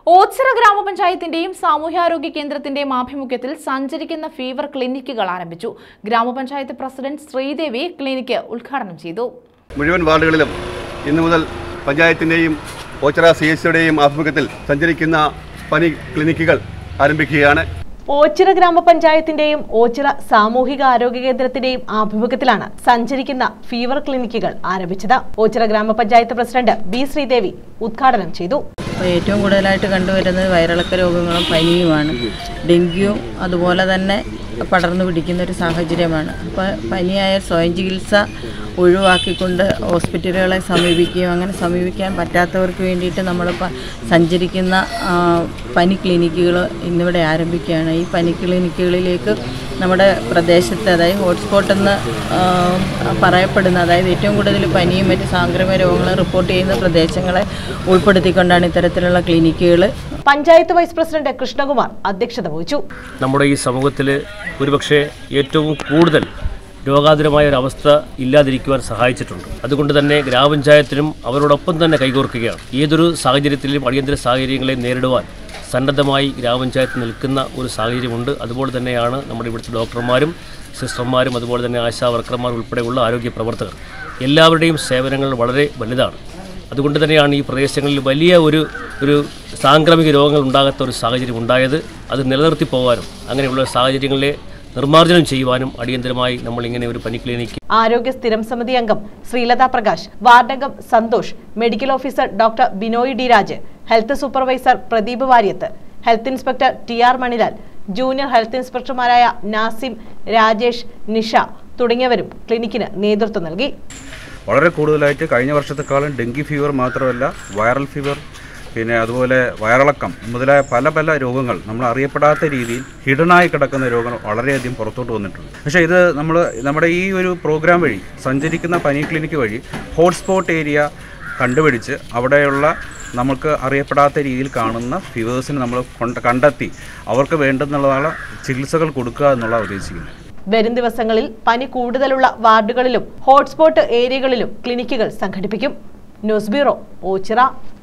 ഓച്ചിറ ഗ്രാമപഞ്ചായത്തിന്റെയും സാമൂഹ്യാരോഗ്യ കേന്ദ്രത്തിന്റെയും ആഭിമുഖ്യത്തിൽ സഞ്ചരിക്കുന്ന ഫീവർ ക്ലിനിക്കുകൾ ആരംഭിച്ചു. ഗ്രാമപഞ്ചായത്ത് പ്രസിഡന്റ് ശ്രീദേവി ക്ലിനിക്ക് ഉദ്ഘാടനം ചെയ്തു. മുഴുവൻ വാർഡുകളിലും ഇന്നു മുതൽ പഞ്ചായത്തിന്റെയും ഓച്ചിറ സിഎസ്സിയുടെയും ആഭിമുഖ്യത്തിൽ സഞ്ചരിക്കുന്ന പനി ക്ലിനിക്കുകൾ ആരംഭിക്കുകയാണ്. ഓച്ചിറ ഗ്രാമപഞ്ചായത്തിന്റെയും ഓച്ചിറ സാമൂഹിക ആരോഗ്യ കേന്ദ്രത്തിന്റെയും ആഭിമുഖ്യത്തിലാണ് സഞ്ചരിക്കുന്ന ഫീവർ ക്ലിനിക്കുകൾ ആരംഭിച്ചത്. ഓച്ചിറ ഗ്രാമപഞ്ചായത്ത് പ്രസിഡന്റ് ബി ശ്രീദേവി ഉദ്ഘാടനം ചെയ്തു. ഏറ്റവും കൂടുതലായിട്ട് കണ്ടുവരുന്നത് വയറിളക്ക രോഗങ്ങളും പനിയുമാണ്. ഡെങ്കു അതുപോലെ തന്നെ പടർന്നു പിടിക്കുന്ന ഒരു സാഹചര്യമാണ്. അപ്പോൾ പനിയായ സ്വയം ചികിത്സ ഒഴിവാക്കിക്കൊണ്ട് ഹോസ്പിറ്റലുകളെ സമീപിക്കുകയും അങ്ങനെ സമീപിക്കാൻ പറ്റാത്തവർക്ക് വേണ്ടിയിട്ട് നമ്മൾ സഞ്ചരിക്കുന്ന പനി ക്ലിനിക്കുകൾ ഇന്നിവിടെ ആരംഭിക്കുകയാണ്. ഈ പനി ക്ലിനിക്കുകളിലേക്ക് നമ്മുടെ പ്രദേശത്ത്, അതായത് ഹോട്ട്സ്പോട്ട് എന്ന് പറയപ്പെടുന്ന, അതായത് ഏറ്റവും കൂടുതൽ പനിയും മറ്റ് സാംക്രമിക രോഗങ്ങളും റിപ്പോർട്ട് ചെയ്യുന്ന പ്രദേശങ്ങളെ ഉൾപ്പെടുത്തിക്കൊണ്ടാണ് ഇത്തരത്തിലുള്ള ക്ലിനിക്കുകൾ. പഞ്ചായത്ത് വൈസ് പ്രസിഡന്റ് കൃഷ്ണകുമാർ അധ്യക്ഷത വഹിച്ചു. നമ്മുടെ ഈ സമൂഹത്തിൽ ഒരുപക്ഷെ ഏറ്റവും കൂടുതൽ രോഗാതുരമായ ഒരവസ്ഥ ഇല്ലാതിരിക്കുവാൻ സഹായിച്ചിട്ടുണ്ട്. അതുകൊണ്ട് തന്നെ ഗ്രാമപഞ്ചായത്തിനും അവരോടൊപ്പം തന്നെ കൈകോർക്കുകയാണ്. ഏതൊരു സാഹചര്യത്തിലും അടിയന്തര സാഹചര്യങ്ങളെ നേരിടുവാൻ സന്നദ്ധമായി ഗ്രാമപഞ്ചായത്ത് നിൽക്കുന്ന ഒരു സാഹചര്യമുണ്ട്. അതുപോലെ തന്നെയാണ് നമ്മുടെ ഇവിടുത്തെ ഡോക്ടർമാരും സിസ്റ്റർമാരും അതുപോലെ തന്നെ ആശാ വർക്കർമാർ ഉൾപ്പെടെയുള്ള ആരോഗ്യ പ്രവർത്തകർ. എല്ലാവരുടെയും സേവനങ്ങൾ വളരെ വലുതാണ്. അതുകൊണ്ട് തന്നെയാണ് ഈ പ്രദേശങ്ങളിൽ വലിയ ഒരു സാംക്രമിക രോഗങ്ങൾ ഉണ്ടാകാത്ത ഒരു സാഹചര്യം ഉണ്ടായത്. അത് നിലനിർത്തി പോകാനും അങ്ങനെയുള്ള സാഹചര്യങ്ങളെ നിർമ്മാർജ്ജനം ചെയ്യുവാനും അടിയന്തരമായി നമ്മൾ ഇങ്ങനെ ഒരു പനി ക്ലിനിക്ക്. ആരോഗ്യ സ്ഥിരം സമിതി അംഗം ശ്രീലത പ്രകാശ്, വാർഡംഗം Santhosh, medical officer doctor Binoy D Raj, health supervisor Pradeep Variyath, health inspector T R. Manilal, junior health ഇൻസ്പെക്ടർമാരായ നാസിം, രാജേഷ്, നിഷ തുടങ്ങിയവരും ക്ലിനിക്കിന് നേതൃത്വം നൽകി. വളരെ കൂടുതലായിട്ട് കഴിഞ്ഞ വർഷത്തെക്കാളും ഡെങ്കി ഫീവർ മാത്രമല്ല, വൈറൽ ഫീവർ, പിന്നെ അതുപോലെ വയറിളക്കം മുതലായ പല രോഗങ്ങൾ നമ്മൾ അറിയപ്പെടാത്ത രീതിയിൽ ഹിഡനായി കിടക്കുന്ന രോഗങ്ങൾ വളരെയധികം പുറത്തോട്ട് വന്നിട്ടുണ്ട്. പക്ഷേ ഇത് നമ്മുടെ ഈ ഒരു പ്രോഗ്രാം വഴി, സഞ്ചരിക്കുന്ന പനി ക്ലിനിക്ക് വഴി ഹോട്ട്സ്പോട്ട് ഏരിയ കണ്ടുപിടിച്ച് അവിടെയുള്ള നമുക്ക് അറിയപ്പെടാത്ത രീതിയിൽ കാണുന്ന ഫീവേഴ്സിന് നമ്മൾ കണ്ടെത്തി അവർക്ക് വേണ്ടുന്നുള്ള ചികിത്സകൾ കൊടുക്കുക എന്നുള്ള ഉദ്ദേശിക്കുന്നത്. വരും ദിവസങ്ങളിൽ പനി കൂടുതലുള്ള വാർഡുകളിലും ഹോട്ട്സ്പോട്ട് ഏരിയകളിലും ക്ലിനിക്കുകൾ സംഘടിപ്പിക്കും. News bureau, Ochira.